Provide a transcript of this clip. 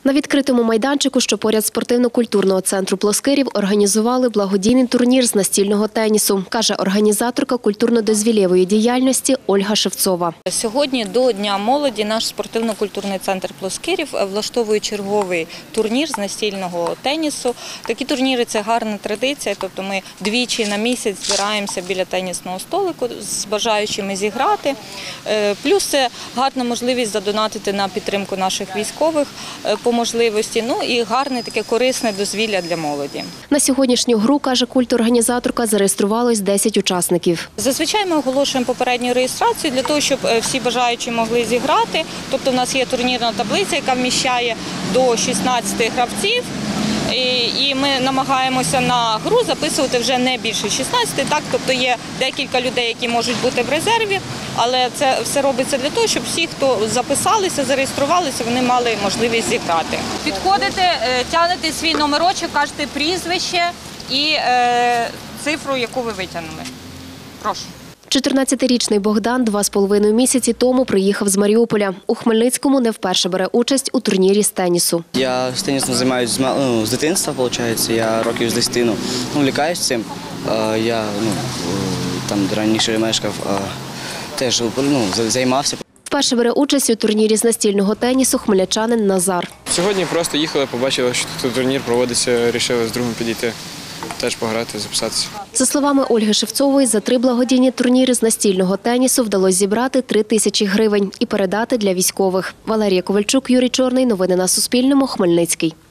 На відкритому майданчику, що поряд спортивно-культурного центру Плоскирів, організували благодійний турнір з настільного тенісу, каже організаторка культурно-дозвілєвої діяльності Ольга Шевцова. Сьогодні до Дня молоді наш спортивно-культурний центр Плоскирів влаштовує черговий турнір з настільного тенісу. Такі турніри – це гарна традиція, тобто ми двічі на місяць збираємося біля тенісного столику з бажаючими зіграти. Плюс це гарна можливість задонатити на підтримку наших військових по можливості, ну і гарне таке корисне дозвілля для молоді. На сьогоднішню гру, каже культорганізаторка, зареєструвалось 10 учасників. Зазвичай ми оголошуємо попередню реєстрацію для того, щоб всі бажаючі могли зіграти. Тобто у нас є турнірна таблиця, яка вміщає до 16 гравців. І ми намагаємося на гру записувати вже не більше 16, так, тобто є декілька людей, які можуть бути в резерві, але це все робиться для того, щоб всі, хто записалися, зареєструвалися, вони мали можливість зіграти. Підходите, тягнете свій номерочок, кажете прізвище і цифру, яку ви витягнули. Прошу. 14-річний Богдан 2,5 місяці тому приїхав з Маріуполя. У Хмельницькому не вперше бере участь у турнірі з тенісу. Я з тенісом займаюся з дитинства, виходить. Я років з 10 увлікаюсь цим. Я там раніше мешкав, теж займався. Вперше бере участь у турнірі з настільного тенісу хмельничанин Назар. Сьогодні просто їхали, побачили, що тут турнір проводиться, вирішили з другом підійти, теж пограти, записатися. За словами Ольги Шевцової, за 3 благодійні турніри з настільного тенісу вдалося зібрати 3 тисячі гривень і передати для військових. Валерія Ковальчук, Юрій Чорний. Новини на Суспільному. Хмельницький.